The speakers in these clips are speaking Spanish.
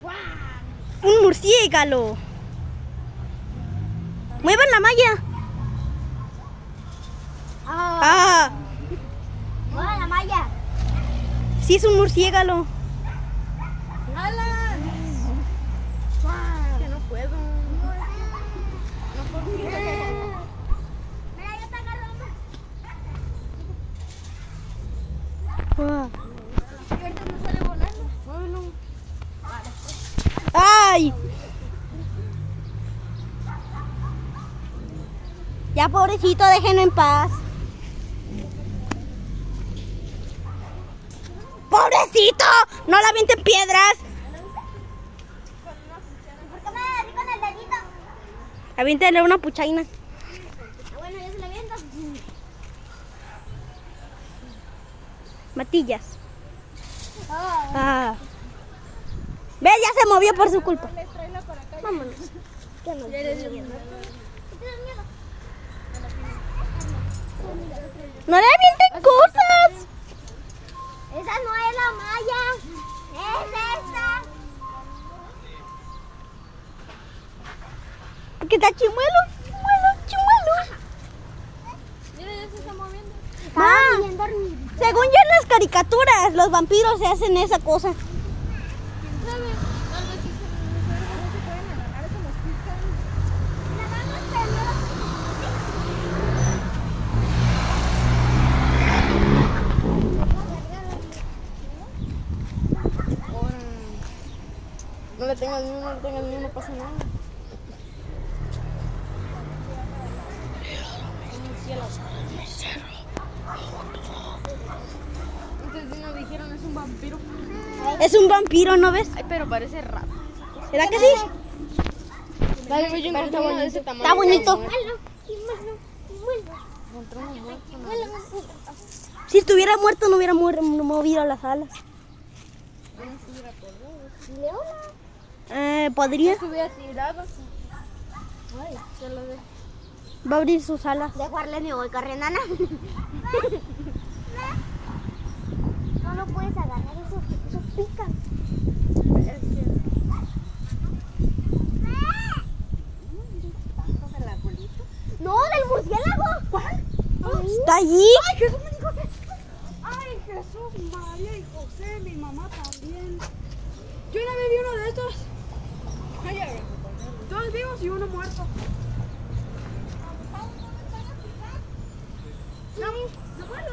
Un murciélago. Muevan la malla. Muevan la malla. Sí, es un murciélago. ¡Alan! Que no puedo. Mira, yo te agarro. Y ahorita no sale volando. Muévelo. ¡Ay! Ya, pobrecito, déjenlo en paz. ¡Pobrecito! ¡No la avienten piedras! ¿Por qué me agarré con el dedito? Aviéntale una puchaina. Bueno, yo se la viento. Matillas. Ve, ya se movió por su culpa. Vámonos. ¿Qué nos ¿Tienes miedo? ¡No le avienten cosas! Esa no es la malla. Es esta. Porque está chimuelo, chimuelo. Mira, ya se está moviendo. Ma, Bien dormido. según yo en las caricaturas, los vampiros se hacen esa cosa. ¿Quién sabe? Tal vez sí se pueden agarrar, eso nos pican. La vamos primero. No le tengas miedo, no le tengas miedo, no pasa nada. Entonces nos dijeron es un vampiro. Es un vampiro, ¿no ves? Ay, pero parece raro. ¿Será que sí? Dale, voy a encontrar uno de ese tamaño. Está bonito. Encontré uno muerto. Si estuviera muerto, no hubiera movido las alas. ¿Podría? Se hubiera tirado. Ay, se lo de. Va a abrir sus alas. De jugarle me voy corriendo, Ana. No lo puedes agarrar, eso pica. No, del murciélago. ¿Cuál? ¿Está allí? Ay, Jesús me dijo que... Ay, Jesús, María y José, mi mamá también. Yo una vez vi uno de estos. Ay, a ver, dos vivos y uno muerto. No, no puedo.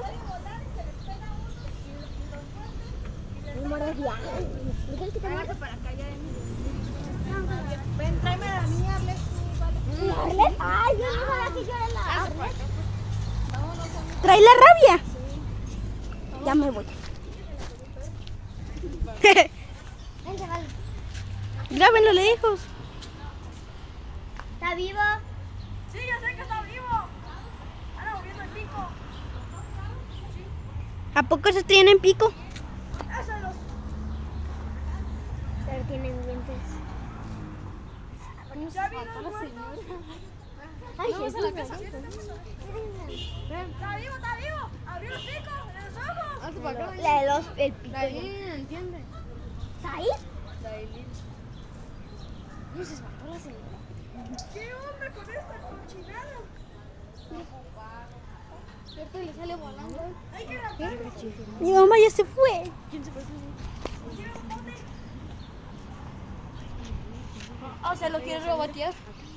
Me muerde ya. Hágase para acá ya de mí. Ven, tráeme a la mía, Arlet. ¿Arlet? Ay, yo no sabía que yo era la Arlet. ¿Trae la rabia? Ya me voy. Vente, vale. Grábenlo, lejos. ¿Está vivo? Sí, yo sé que está vivo. Anda moviendo el pico. ¿A poco se tienen pico? Eso los... Pero tienen dientes. Ya vino el muerto. Ay, Jesús. Está vivo, está vivo. Abrió el pico, los ojos. Hazte para acá. La de los, el pico. Dailín, ¿entiendes? ¿Ahí? Dailín. No se espantó la señora. ¿Qué onda con esta cochinada? ¿Cierto? Y le sale volando. Hay que raptarlo. Mi mamá ya se fue. ¿Quién se fue? ¿Quiero un bote? O sea, ¿lo quieres robatear?